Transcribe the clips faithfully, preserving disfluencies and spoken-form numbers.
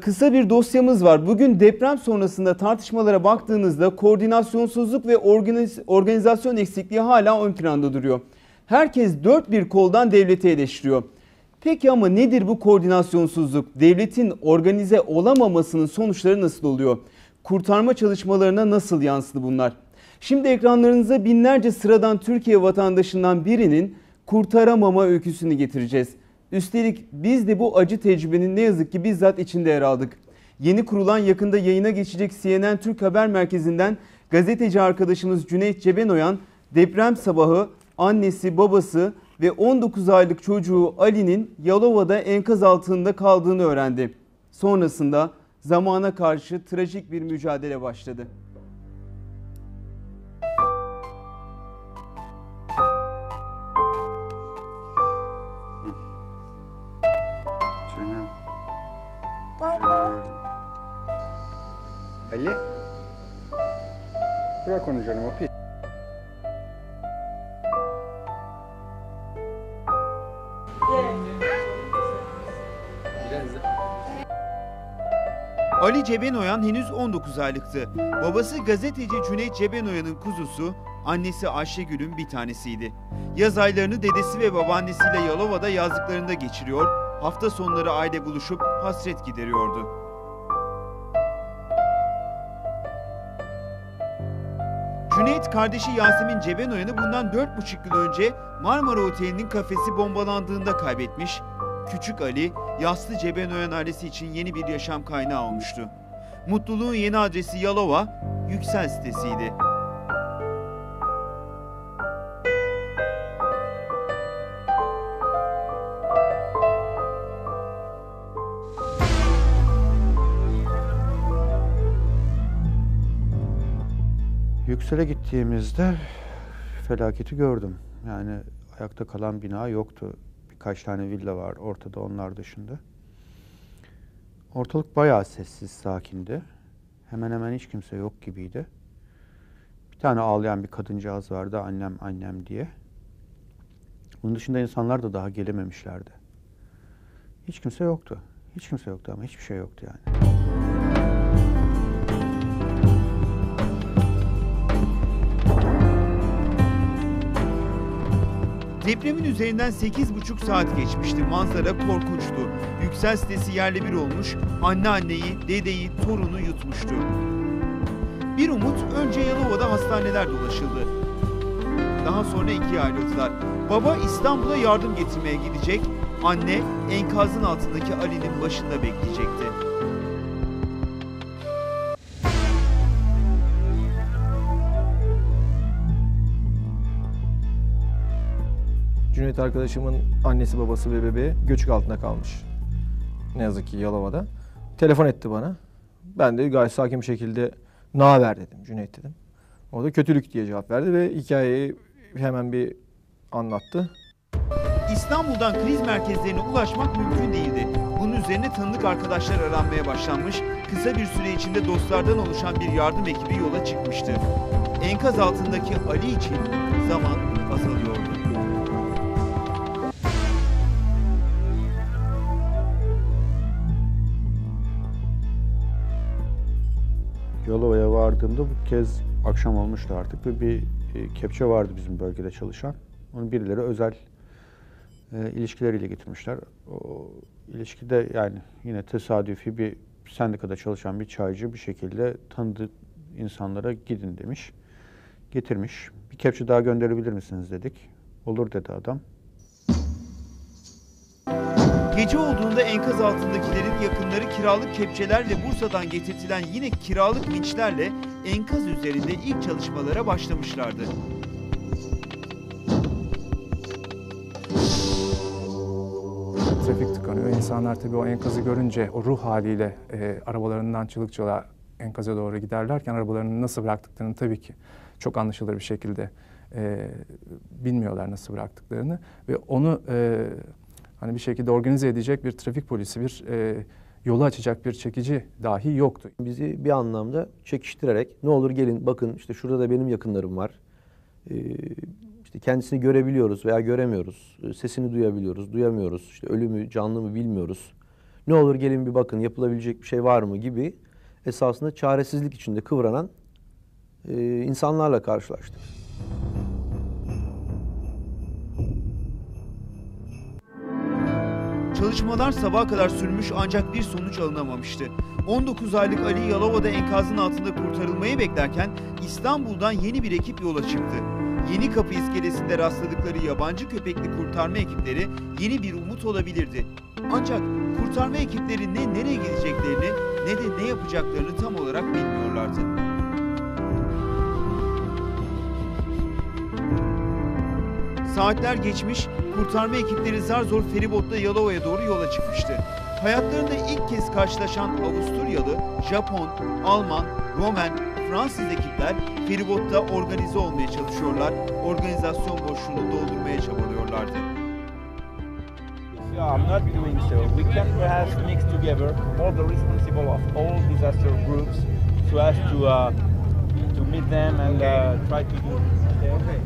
kısa bir dosyamız var. Bugün deprem sonrasında tartışmalara baktığınızda koordinasyonsuzluk ve organiz organizasyon eksikliği hala ön planda duruyor. Herkes dört bir koldan devleti eleştiriyor. Peki ama nedir bu koordinasyonsuzluk? Devletin organize olamamasının sonuçları nasıl oluyor? Kurtarma çalışmalarına nasıl yansıdı bunlar? Şimdi ekranlarınıza binlerce sıradan Türkiye vatandaşından birinin kurtaramama öyküsünü getireceğiz. Üstelik biz de bu acı tecrübenin ne yazık ki bizzat içinde yer aldık. Yeni kurulan, yakında yayına geçecek C N N Türk Haber Merkezi'nden gazeteci arkadaşımız Cüneyt Cebenoyan deprem sabahı annesi, babası ve on dokuz aylık çocuğu Ali'nin Yalova'da enkaz altında kaldığını öğrendi. Sonrasında zamana karşı trajik bir mücadele başladı. Ali. Bırak onu canım, o pis. Ali Cebenoyan henüz on dokuz aylıktı. Babası gazeteci Cüneyt Cebenoyan'ın kuzusu, annesi Ayşegül'ün bir tanesiydi. Yaz aylarını dedesi ve babaannesiyle Yalova'da yazlıklarında geçiriyor, hafta sonları aile buluşup hasret gideriyordu. Cüneyt kardeşi Yasemin Cebenoyan'ı bundan dört buçuk yıl önce Marmara Oteli'nin kafesi bombalandığında kaybetmiş. Küçük Ali, yaslı Cebenoyan ailesi için yeni bir yaşam kaynağı olmuştu. Mutluluğun yeni adresi Yalova, Yüksel sitesiydi. Yüksel'e gittiğimizde felaketi gördüm. Yani ayakta kalan bina yoktu. Birkaç tane villa var ortada, onlar dışında. Ortalık bayağı sessiz, sakindi. Hemen hemen hiç kimse yok gibiydi. Bir tane ağlayan bir kadıncağız vardı, annem annem diye. Bunun dışında insanlar da daha gelememişlerdi. Hiç kimse yoktu. Hiç kimse yoktu ama hiçbir şey yoktu yani. Depremin üzerinden sekiz buçuk saat geçmişti. Manzara korkunçtu. Yüksel sitesi yerle bir olmuş, anneanneyi, dedeyi, torunu yutmuştu. Bir umut, önce Yalova'da hastaneler dolaşıldı. Daha sonra ikiye ayrıldılar. Baba İstanbul'a yardım getirmeye gidecek, anne enkazın altındaki Ali'nin başında bekleyecekti. Cüneyt arkadaşımın annesi, babası ve bebeği göçük altında kalmış. Ne yazık ki Yalova'da. Telefon etti bana. Ben de gayet sakin bir şekilde "Ne haber?" dedim, Cüneyt dedim. O da "Kötülük" diye cevap verdi ve hikayeyi hemen bir anlattı. İstanbul'dan kriz merkezlerine ulaşmak mümkün değildi. Bunun üzerine tanıdık arkadaşlar aranmaya başlanmış, kısa bir süre içinde dostlardan oluşan bir yardım ekibi yola çıkmıştı. Enkaz altındaki Ali için zaman azalıyordu. Yalova'ya vardığımda bu kez akşam olmuştu artık ve bir e, kepçe vardı bizim bölgede çalışan. Onu birileri özel e, ilişkileriyle getirmişler. O ilişkide yani yine tesadüfi bir sendikada çalışan bir çaycı bir şekilde tanıdığı insanlara gidin demiş. Getirmiş. Bir kepçe daha gönderebilir misiniz dedik. Olur dedi adam. Gece olduğunda enkaz altındakilerin yakınları kiralık kepçeler ve Bursa'dan getirtilen yine kiralık vinçlerle enkaz üzerinde ilk çalışmalara başlamışlardı. Trafik tıkanıyor. İnsanlar tabii o enkazı görünce o ruh haliyle e, arabalarından çığlık çığlığa enkaza doğru giderlerken arabalarını nasıl bıraktıklarını tabii ki çok anlaşılır bir şekilde e, bilmiyorlar nasıl bıraktıklarını ve onu e, hani bir şekilde organize edecek bir trafik polisi, bir e, yolu açacak bir çekici dahi yoktu. Bizi bir anlamda çekiştirerek ne olur gelin bakın işte şurada da benim yakınlarım var. Ee, işte kendisini görebiliyoruz veya göremiyoruz. Sesini duyabiliyoruz, duyamıyoruz. İşte ölü mü canlı mı bilmiyoruz. Ne olur gelin bir bakın, yapılabilecek bir şey var mı gibi esasında çaresizlik içinde kıvranan e, insanlarla karşılaştık. Çalışmalar sabaha kadar sürmüş ancak bir sonuç alınamamıştı. on dokuz aylık Ali Yalova'da enkazın altında kurtarılmayı beklerken İstanbul'dan yeni bir ekip yola çıktı. Yenikapı iskelesinde rastladıkları yabancı köpekli kurtarma ekipleri yeni bir umut olabilirdi. Ancak kurtarma ekipleri ne nereye gideceklerini ne de ne yapacaklarını tam olarak bilmiyorlardı. Saatler geçmiş, kurtarma ekipleri zar zor feribotla Yalova'ya doğru yola çıkmıştı. Hayatlarında ilk kez karşılaşan Avusturyalı, Japon, Alman, Romen, Fransız ekipler feribotta organize olmaya çalışıyorlar, organizasyon boşluğunu doldurmaya çabalıyorlardı. I'm not doing so. We can perhaps mix together all the responsible of all disaster groups so as to uh, to meet them and uh, try to do. Okay.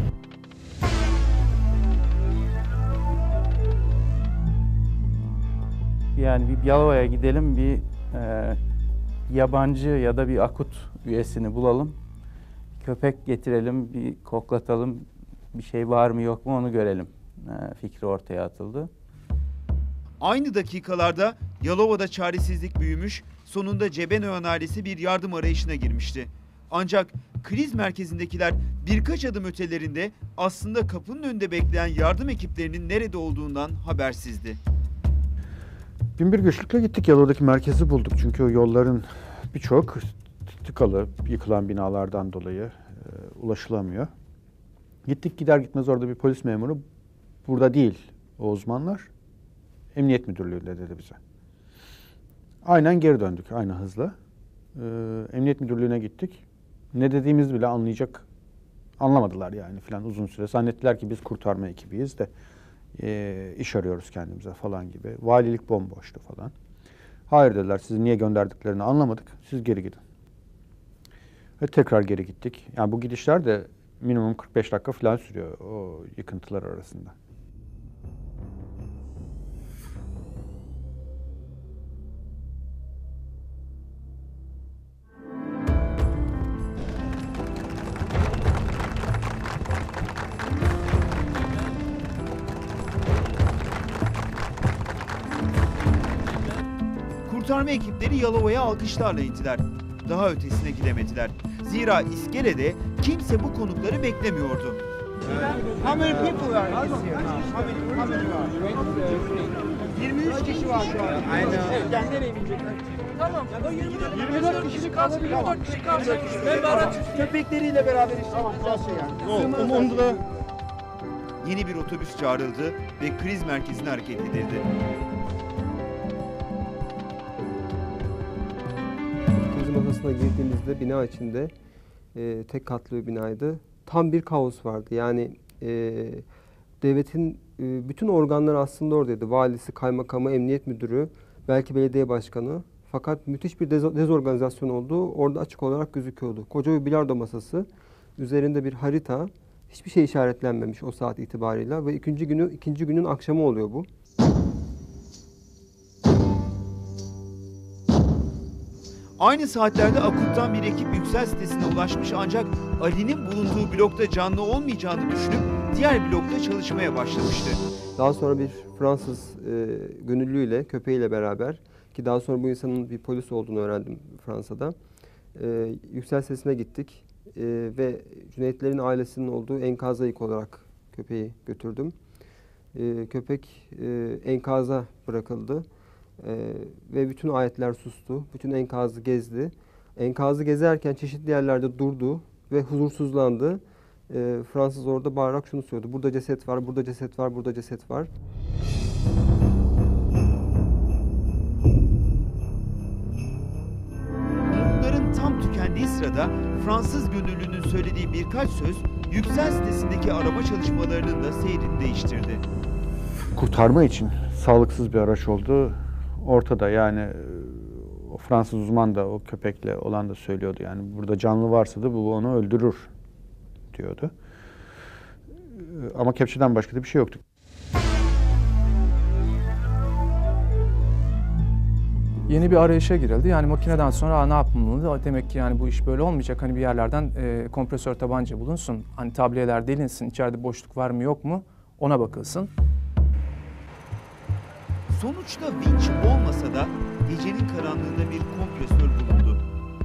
Yani bir Yalova'ya gidelim, bir e, yabancı ya da bir akut üyesini bulalım. Köpek getirelim, bir koklatalım, bir şey var mı yok mu onu görelim e, fikri ortaya atıldı. Aynı dakikalarda Yalova'da çaresizlik büyümüş, sonunda Cebenoyan ailesi bir yardım arayışına girmişti. Ancak kriz merkezindekiler birkaç adım ötelerinde aslında kapının önünde bekleyen yardım ekiplerinin nerede olduğundan habersizdi. Bin bir güçlükle gittik, Yalova'daki merkezi bulduk. Çünkü o yolların birçok tıkalı, yıkılan binalardan dolayı e, ulaşılamıyor. Gittik, gider gitmez orada bir polis memuru, burada değil o uzmanlar, Emniyet Müdürlüğü'nde dedi bize. Aynen geri döndük, aynı hızla. Ee, Emniyet Müdürlüğü'ne gittik. Ne dediğimizi bile anlayacak, anlamadılar yani filan uzun süre. Zannettiler ki biz kurtarma ekibiyiz de e, iş arıyoruz kendimize falan gibi. Valilik bomboştu falan. Hayır dediler, sizi niye gönderdiklerini anlamadık, siz geri gidin. Ve tekrar geri gittik. Yani bu gidişler de minimum kırk beş dakika falan sürüyor o yıkıntılar arasında. Kurtarma ekipleri Yalova'ya alkışlarla indiler. Daha ötesine gidemediler. Zira iskelede kimse bu konukları beklemiyordu. yirmi üç kişi var şu an. Aynen. Yani nereye binecekler? Tamam. yirmi dört kişi kalsın. yirmi dört kişi kalsın. Ben araç köpekleriyle beraber isteyeceğiz yani. O, onu da Yeni bir otobüs çağrıldı ve kriz merkezine hareket edildi. Krizin odasına girdiğimizde bina içinde e, tek katlı bir binaydı. Tam bir kaos vardı. Yani e, devletin e, bütün organları aslında oradaydı. Valisi, kaymakamı, emniyet müdürü, belki belediye başkanı. Fakat müthiş bir dez dezorganizasyon olduğu orada açık olarak gözüküyordu. Koca bir bilardo masası, üzerinde bir harita, hiçbir şey işaretlenmemiş o saat itibarıyla ve ikinci günü ikinci günün akşamı oluyor bu. Aynı saatlerde Akut'tan bir ekip Yüksel sitesine ulaşmış ancak Ali'nin bulunduğu blokta canlı olmayacağını düşünüp diğer blokta çalışmaya başlamıştı. Daha sonra bir Fransız e, gönüllüyle, köpeğiyle beraber, ki daha sonra bu insanın bir polis olduğunu öğrendim Fransa'da. E, Yüksel sitesine gittik e, ve Cüneytlerin ailesinin olduğu enkaza ilk olarak köpeği götürdüm. E, köpek e, enkaza bırakıldı. Ee, ve bütün ayetler sustu. Bütün enkazı gezdi. Enkazı gezerken çeşitli yerlerde durdu ve huzursuzlandı. Ee, Fransız orada bağırarak şunu söyledi: burada ceset var, burada ceset var, burada ceset var. Umutların tam tükendiği sırada Fransız gönüllünün söylediği birkaç söz Yüksel sitesindeki arama çalışmalarının da seyrini değiştirdi. Kurtarma için sağlıksız bir araç oldu ortada. Yani o Fransız uzman da o köpekle olan da söylüyordu. Yani burada canlı varsa da bu onu öldürür diyordu. Ama kepçeden başka da bir şey yoktu. yeni bir arayışa girildi. Yani makineden sonra ne yapılmalı? Demek ki yani bu iş böyle olmayacak. Hani bir yerlerden e, kompresör tabanca bulunsun. Hani tabliyeler delinsin. İçeride boşluk var mı yok mu? Ona bakılsın. Sonuçta vinç olmasa da gecenin karanlığında bir kompresör bulundu.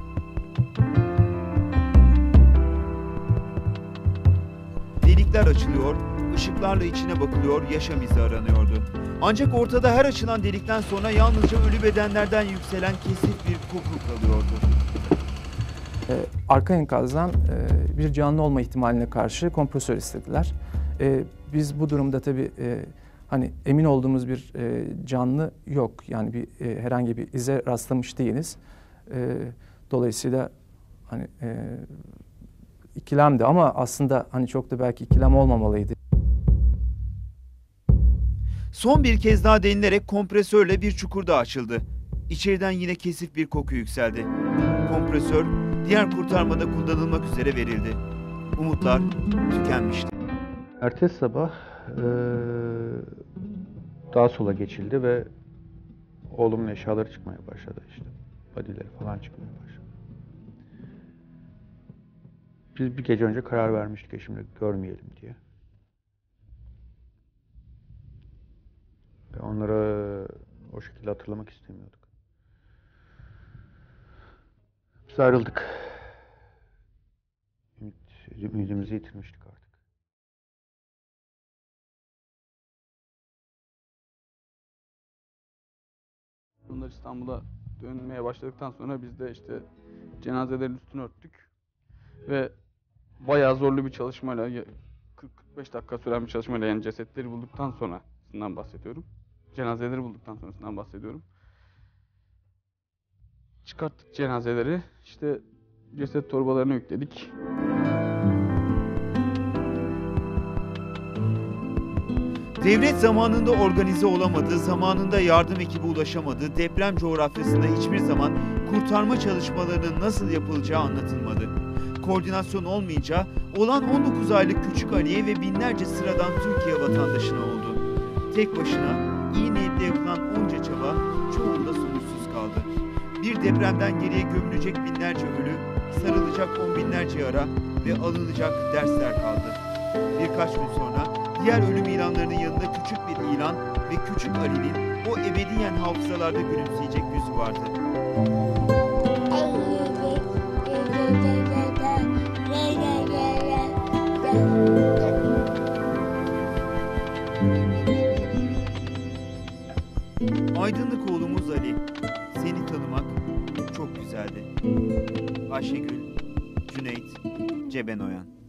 Delikler açılıyor, ışıklarla içine bakılıyor, yaşam izi aranıyordu. Ancak ortada her açılan delikten sonra yalnızca ölü bedenlerden yükselen kesif bir koku kalıyordu. E, arka enkazdan e, bir canlı olma ihtimaline karşı kompresör istediler. E, biz bu durumda tabii e, hani emin olduğumuz bir e, canlı yok. Yani bir e, herhangi bir ize rastlamış değiliz. E, dolayısıyla hani e, ikilemdi ama aslında hani çok da belki ikilem olmamalıydı. Son bir kez daha denilerek kompresörle bir çukur daha açıldı. İçeriden yine kesif bir koku yükseldi. Kompresör diğer kurtarmada kullanılmak üzere verildi. Umutlar tükenmişti. Ertesi sabah eee, daha sola geçildi ve oğlumun eşyaları çıkmaya başladı işte. Body'leri falan çıkmaya başladı. Biz bir gece önce karar vermiştik eşimle görmeyelim diye. Ve onları o şekilde hatırlamak istemiyorduk. Biz ayrıldık. Ümit, ümidimizi yitirmiştik artık. Onlar İstanbul'a dönmeye başladıktan sonra biz de işte cenazelerin üstünü örttük ve bayağı zorlu bir çalışmayla kırk kırk beş dakika süren bir çalışmayla yani cesetleri bulduktan sonrasından bahsediyorum. Cenazeleri bulduktan sonrasından bahsediyorum. Çıkarttık cenazeleri, işte ceset torbalarına yükledik. Devlet zamanında organize olamadı, zamanında yardım ekibi ulaşamadı, deprem coğrafyasında hiçbir zaman kurtarma çalışmalarının nasıl yapılacağı anlatılmadı. Koordinasyon olmayınca olan on dokuz aylık küçük Ali'ye ve binlerce sıradan Türkiye vatandaşına oldu. Tek başına iyi niyetle yapılan onca çaba çoğunda sonuçsuz kaldı. Bir depremden geriye gömülecek binlerce ölü, sarılacak on binlerce yara ve alınacak dersler kaldı. Birkaç gün sonra diğer ölüm ilanlarının yanında küçük bir ilan ve küçük Ali'nin o ebediyen hafızalarda gülümseyecek yüzü vardı. Aydınlık oğlumuz Ali, seni tanımak çok güzeldi. Ayşegül, Cüneyt, Cebenoyan.